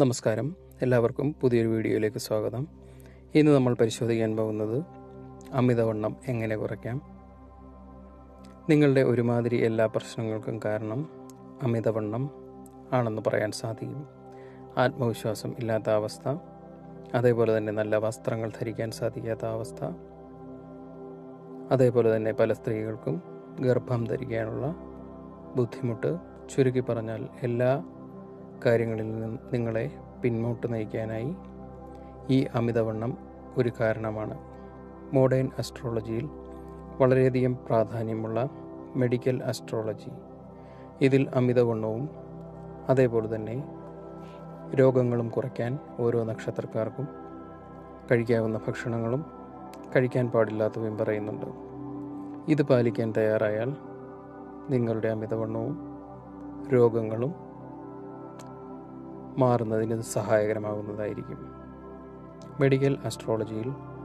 നമസ്കാരം, എല്ലാവർക്കും പുതിയൊരു വീഡിയോയിലേക്ക് സ്വാഗതം. ഇന്ന് നമ്മൾ പരിശോധിക്കാൻ പോകുന്നത് അമിതവണ്ണം എങ്ങനെ കുറയ്ക്കാം. നിങ്ങളുടെ ഒരുമാതിരി എല്ലാ പ്രശ്നങ്ങൾക്കും കാരണം അമിതവണ്ണം ആണെന്ന് പറയാൻ സാധിക്കും. ആത്മവിശ്വാസം ഇല്ലാത്ത അവസ്ഥ, അതേപോലെ തന്നെ നല്ല വസ്ത്രങ്ങൾ ധരിക്കാൻ സാധിക്കാത്ത അവസ്ഥ, അതേപോലെ തന്നെ പല സ്ത്രീകൾക്കും ഗർഭം ധരിക്കാനുള്ള ബുദ്ധിമുട്ട്, ചുരുക്കി പറഞ്ഞാൽ എല്ലാ കാര്യങ്ങളിൽ നിന്നും നിങ്ങളെ പിന്നോട്ട് നയിക്കാനായി ഈ അമിതവണ്ണം ഒരു കാരണമാണ്. മോഡേൺ അസ്ട്രോളജിയിൽ വളരെയധികം പ്രാധാന്യമുള്ള മെഡിക്കൽ അസ്ട്രോളജി, ഇതിൽ അമിതവണ്ണവും അതേപോലെ തന്നെ രോഗങ്ങളും കുറയ്ക്കാൻ ഓരോ നക്ഷത്രക്കാർക്കും കഴിക്കാവുന്ന ഭക്ഷണങ്ങളും കഴിക്കാൻ പാടില്ലാത്തവയും പറയുന്നുണ്ട്. ഇത് പാലിക്കാൻ തയ്യാറായാൽ നിങ്ങളുടെ അമിതവണ്ണവും രോഗങ്ങളും മാറുന്നതിന് സഹായകരമാകുന്നതായിരിക്കും. മെഡിക്കൽ അസ്ട്രോളജിയിൽ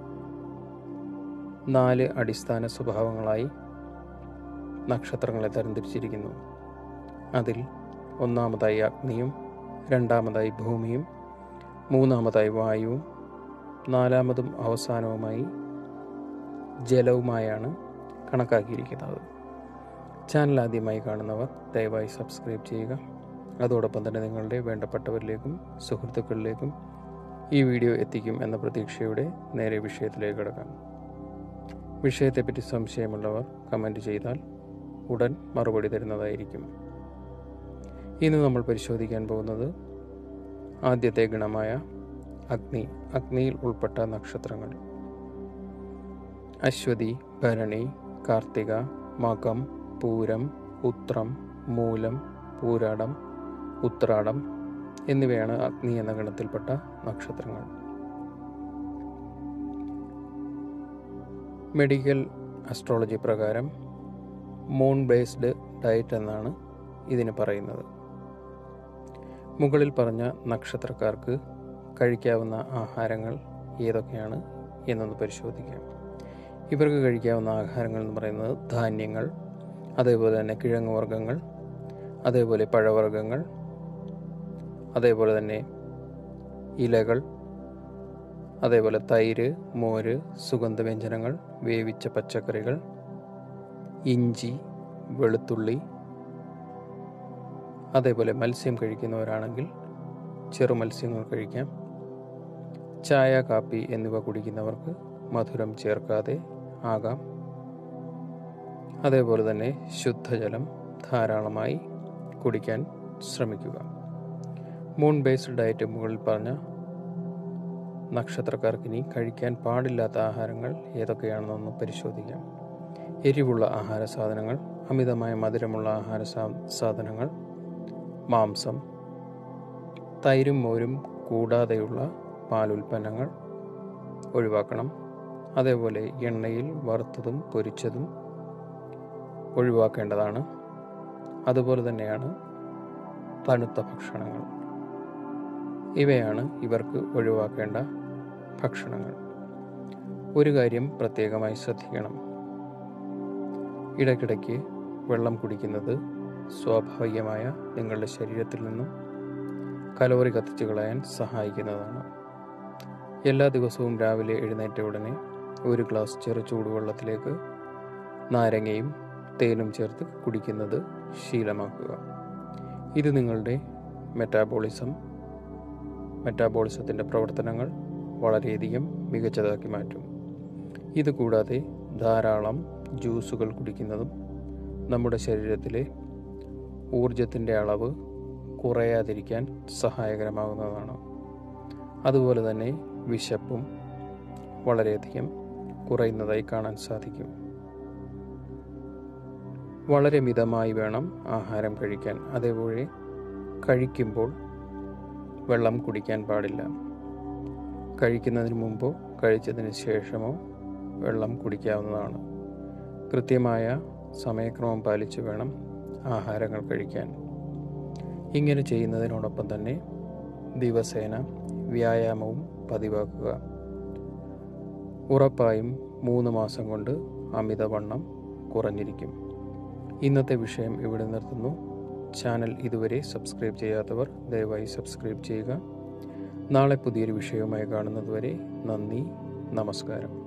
4 അടിസ്ഥാന സ്വഭാവങ്ങളായി നക്ഷത്രങ്ങളെ തരംതിരിച്ചിരിക്കുന്നു. അതിൽ ഒന്നാമതായി അഗ്നിയും, രണ്ടാമതായി ഭൂമിയും, മൂന്നാമതായി വായുവും, നാലാമതും അവസാനവുമായി ജലവുമായാണ് കണക്കാക്കിയിരിക്കുന്നത്. ചാനൽ ആദ്യമായി കാണുന്നവർ ദയവായി സബ്സ്ക്രൈബ് ചെയ്യുക. അതോടൊപ്പം തന്നെ നിങ്ങളുടെ വേണ്ടപ്പെട്ടവരിലേക്കും സുഹൃത്തുക്കളിലേക്കും ഈ വീഡിയോ എത്തിക്കും എന്ന പ്രതീക്ഷയോടെ നേരെ വിഷയത്തിലേക്ക് കടക്കാം. വിഷയത്തെപ്പറ്റി സംശയമുള്ളവർ കമൻറ്റ് ചെയ്താൽ ഉടൻ മറുപടി തരുന്നതായിരിക്കും. ഇന്ന് നമ്മൾ പരിശോധിക്കാൻ പോകുന്നത് ആദ്യത്തെ ഗണമായ അഗ്നി. അഗ്നിയിൽ ഉൾപ്പെട്ട നക്ഷത്രങ്ങൾ അശ്വതി, ഭരണി, കാർത്തിക, മകം, പൂരം, ഉത്രം, മൂലം, പൂരാടം, ഉത്രാടം എന്നിവയാണ് അഗ്നി എന്ന ഗണത്തിൽപ്പെട്ട നക്ഷത്രങ്ങൾ. മെഡിക്കൽ അസ്ട്രോളജി പ്രകാരം മൂൺ ബേസ്ഡ് ഡയറ്റ് എന്നാണ് ഇതിന് പറയുന്നത്. മുകളിൽ പറഞ്ഞ നക്ഷത്രക്കാർക്ക് കഴിക്കാവുന്ന ആഹാരങ്ങൾ ഏതൊക്കെയാണ് എന്നൊന്ന് പരിശോധിക്കാം. ഇവർക്ക് കഴിക്കാവുന്ന ആഹാരങ്ങൾ എന്ന് പറയുന്നത് ധാന്യങ്ങൾ, അതേപോലെ തന്നെ കിഴങ്ങ് വർഗ്ഗങ്ങൾ, അതേപോലെ പഴവർഗ്ഗങ്ങൾ, അതേപോലെ തന്നെ ഇലകൾ, അതേപോലെ തൈര്, മോര്, സുഗന്ധവ്യഞ്ജനങ്ങൾ, വേവിച്ച പച്ചക്കറികൾ, ഇഞ്ചി, വെളുത്തുള്ളി, അതേപോലെ മത്സ്യം കഴിക്കുന്നവരാണെങ്കിൽ ചെറു മത്സ്യങ്ങൾ കഴിക്കാം. ചായ, കാപ്പി എന്നിവ കുടിക്കുന്നവർക്ക് മധുരം ചേർക്കാതെ ആകാം. അതേപോലെ തന്നെ ശുദ്ധജലം ധാരാളമായി കുടിക്കാൻ ശ്രമിക്കുക. മൂൺ ബേസ്ഡ് ഡയറ്റ് മുകളിൽ പറഞ്ഞ നക്ഷത്രക്കാർക്ക് ഇനി കഴിക്കാൻ പാടില്ലാത്ത ആഹാരങ്ങൾ ഏതൊക്കെയാണെന്നൊന്ന് പരിശോധിക്കാം. എരിവുള്ള ആഹാര സാധനങ്ങൾ, അമിതമായ മധുരമുള്ള ആഹാര സാധനങ്ങൾ, മാംസം, തൈരും മോരും കൂടാതെയുള്ള പാലുൽപ്പന്നങ്ങൾ ഒഴിവാക്കണം. അതേപോലെ എണ്ണയിൽ വറുത്തതും പൊരിച്ചതും ഒഴിവാക്കേണ്ടതാണ്. അതുപോലെ തന്നെയാണ് തണുത്ത ഭക്ഷണങ്ങൾ. ഇവയാണ് ഇവർക്ക് ഒഴിവാക്കേണ്ട ഭക്ഷണങ്ങൾ. ഒരു കാര്യം പ്രത്യേകമായി ശ്രദ്ധിക്കണം. ഇടയ്ക്കിടയ്ക്ക് വെള്ളം കുടിക്കുന്നത് സ്വാഭാവികമായ നിങ്ങളുടെ ശരീരത്തിൽ നിന്നും കലോറി കത്തിച്ചു കളയാൻ സഹായിക്കുന്നതാണ്. എല്ലാ ദിവസവും രാവിലെ എഴുന്നേറ്റ ഉടനെ 1 ഗ്ലാസ് ചെറു ചൂടുവെള്ളത്തിലേക്ക് നാരങ്ങയും തേനും ചേർത്ത് കുടിക്കുന്നത് ശീലമാക്കുക. ഇത് നിങ്ങളുടെ മെറ്റാബോളിസത്തിൻ്റെ പ്രവർത്തനങ്ങൾ വളരെയധികം മികച്ചതാക്കി മാറ്റും. ഇതുകൂടാതെ ധാരാളം ജ്യൂസുകൾ കുടിക്കുന്നതും നമ്മുടെ ശരീരത്തിലെ ഊർജത്തിൻ്റെ അളവ് കുറയാതിരിക്കാൻ സഹായകരമാകുന്നതാണ്. അതുപോലെ തന്നെ വിശപ്പും വളരെയധികം കുറയുന്നതായി കാണാൻ സാധിക്കും. വളരെ മിതമായി വേണം ആഹാരം കഴിക്കാൻ. അതേപോലെ കഴിക്കുമ്പോൾ വെള്ളം കുടിക്കാൻ പാടില്ല. കഴിക്കുന്നതിന് മുമ്പോ കഴിച്ചതിന് ശേഷമോ വെള്ളം കുടിക്കാവുന്നതാണ്. കൃത്യമായ സമയക്രമം പാലിച്ച് വേണം ആഹാരങ്ങൾ കഴിക്കാൻ. ഇങ്ങനെ ചെയ്യുന്നതിനോടൊപ്പം തന്നെ ദിവസേന വ്യായാമവും പതിവാക്കുക. ഉറപ്പായും 3 മാസം കൊണ്ട് അമിതവണ്ണം കുറഞ്ഞിരിക്കും. ഇന്നത്തെ വിഷയം ഇവിടെ നിർത്തുന്നു. ചാനൽ ഇതുവരെ സബ്സ്ക്രൈബ് ചെയ്യാത്തവർ ദയവായി സബ്സ്ക്രൈബ് ചെയ്യുക. നാളെ പുതിയൊരു വിഷയവുമായി കാണുന്നതുവരെ നന്ദി, നമസ്കാരം.